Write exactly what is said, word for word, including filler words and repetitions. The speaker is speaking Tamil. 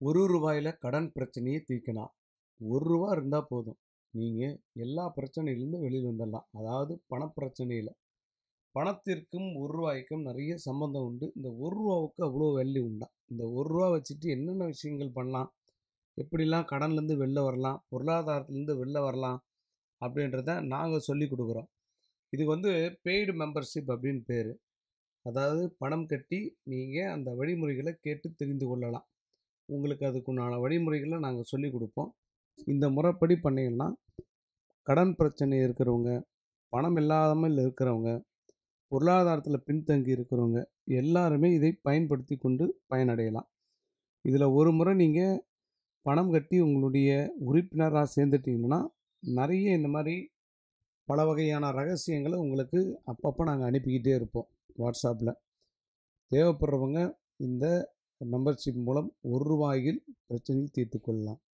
ஒரு ரூபாயில கடன் பிரச்சனையை தீர்க்கலாம். ஒரு ரூபா இருந்தா போதும். நீங்க எல்லா பிரச்சனையிலிருந்தும் வெளில வந்துடலாம். அதாவது பணப்பிரச்சனையில. பணத்திற்கும் ஒரு ரூபாய்க்கும் நிறைய சம்பந்தம் உண்டு. இந்த ஒரு ரூபாவுக்கு அவ்வளோ வேல்யூ உண்டாம். இந்த ஒரு ரூபா வச்சுட்டு என்னென்ன விஷயங்கள் பண்ணலாம்? எப்படிலாம் கடன்லேருந்து வெளில வரலாம்? பொருளாதாரத்திலேருந்து வெளில வரலாம்? அப்படின்றத நாங்க சொல்லிக் குடுக்குறோம். இதுக்கு வந்து பெய்டு மெம்பர்ஷிப் அப்படின்னு பேரு. அதாவது பணம் கட்டி நீங்க அந்த வழிமுறைகள கேட்டு தெரிந்து கொள்ளலாம். உங்களுக்கு அதுக்குண்டான வழிமுறைகள நாங்க சொல்லிக் குடுப்போம். இந்த முறைப்படி பண்ணீங்கன்னா, கடன் பிரச்சனை இருக்கிறவங்க, பணம் இல்லாமல் இருக்கிறவங்க, பொருளாதாரத்தில பின்தங்கி இருக்கிறவங்க எல்லாருமே இதை பயன்படுத்திக் கொண்டு பயனடையலாம். இதில ஒரு முறை நீங்க பணம் கட்டி உங்களுடைய உறுப்பினரா சேர்ந்துட்டீங்கன்னா, நெறைய இந்த மாரி பல வகையான ரகசியங்கள உங்களுக்கு அப்பப்ப நாங்க அனுப்பிக்கிட்டே இருப்போம் WhatsAppல. தேவைப்படுறவங்க இந்த மெம்பர்ஷிப் மூலம் ரூ. ஒரு பிரச்சனையை தீர்த்துக் கொள்ளலாம்.